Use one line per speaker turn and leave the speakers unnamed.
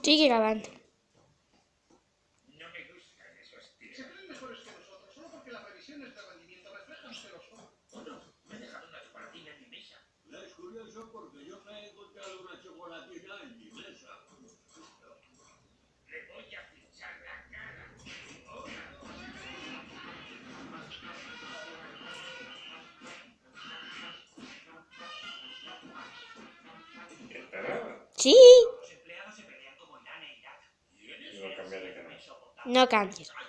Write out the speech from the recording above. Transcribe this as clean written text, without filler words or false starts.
Sigue grabando.
No me gustan esos tíos. Se creen mejores que nosotros, solo porque las revisiones de rendimiento reflejan que lo son.
Bueno, me dejaron una chocolatina en mi mesa. Es curioso porque yo me he encontrado una chocolatina en mi mesa.
Le voy a pinchar la cara.
Sí.
Los empleados se pelean como Irán e Irak.
No cambies.